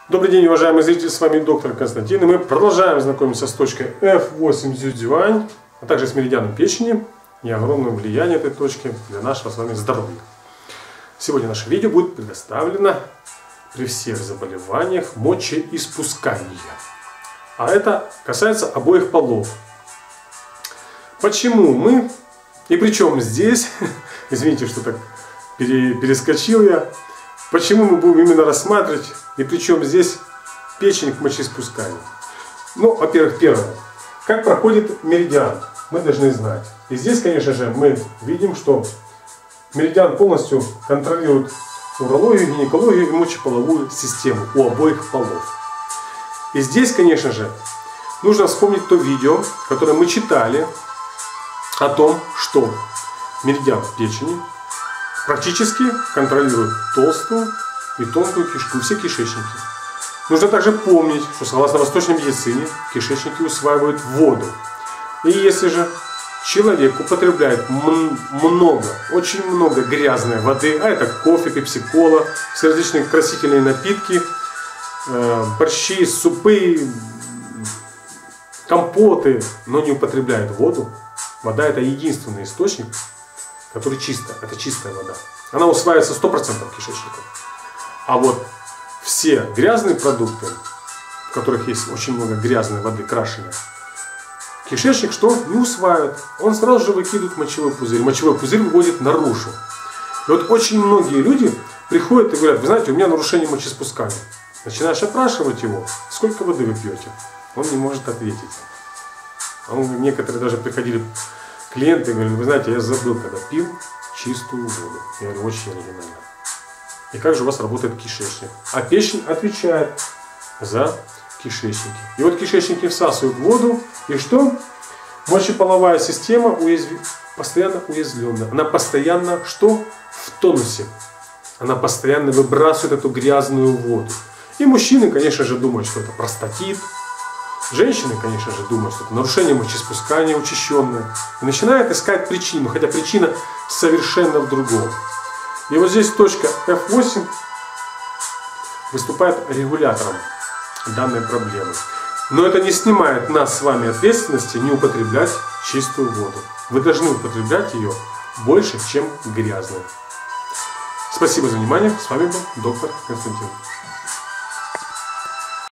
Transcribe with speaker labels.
Speaker 1: Добрый день, уважаемые зрители, с вами доктор Константин, и мы продолжаем знакомиться с точкой F8 Зюдзюань, а также с меридианом печени и огромное влияние этой точки для нашего с вами здоровья. Сегодня наше видео будет предоставлено при всех заболеваниях мочеиспускания, а это касается обоих полов. Почему мы, и причем здесь, извините, что так перескочил я, почему мы будем именно рассматривать, и причем здесь печень к мочеиспусканию? Ну, во-первых, первое. Как проходит меридиан, мы должны знать. И здесь, конечно же, мы видим, что меридиан полностью контролирует урологию, гинекологию и мочеполовую систему у обоих полов. И здесь, конечно же, нужно вспомнить то видео, которое мы читали о том, что меридиан печени практически контролирует толстую и тонкую кишку, все кишечники. Нужно также помнить, что согласно восточной медицине кишечники усваивают воду. И если же человек употребляет очень много грязной воды, а это кофе, пепси-кола, все различные красительные напитки, борщи, супы, компоты, но не употребляет воду, вода — это единственный источник, который чистая, это чистая вода. Она усваивается 100% кишечником. А вот все грязные продукты, в которых есть очень много грязной воды, крашеной, кишечник что? Не усваивает. Он сразу же выкидывает в мочевой пузырь. Мочевой пузырь выводит наружу. И вот очень многие люди приходят и говорят: вы знаете, у меня нарушение мочеиспускания. Начинаешь опрашивать его: сколько воды вы пьете? Он не может ответить. Некоторые даже приходили клиенты и говорили: вы знаете, я забыл, когда пил чистую воду. Я говорю: очень оригинально. И как же у вас работает кишечник? А печень отвечает за кишечники. И вот кишечники всасывают воду, и что? Мочеполовая система постоянно уязвленна. Она постоянно что? В тонусе. Она постоянно выбрасывает эту грязную воду. И мужчины, конечно же, думают, что это простатит. Женщины, конечно же, думают, что это нарушение мочеиспускания учащенное. И начинают искать причину, хотя причина совершенно в другом. И вот здесь точка F8 выступает регулятором данной проблемы. Но это не снимает нас с вами ответственности не употреблять чистую воду. Вы должны употреблять ее больше, чем грязную. Спасибо за внимание. С вами был доктор Константин.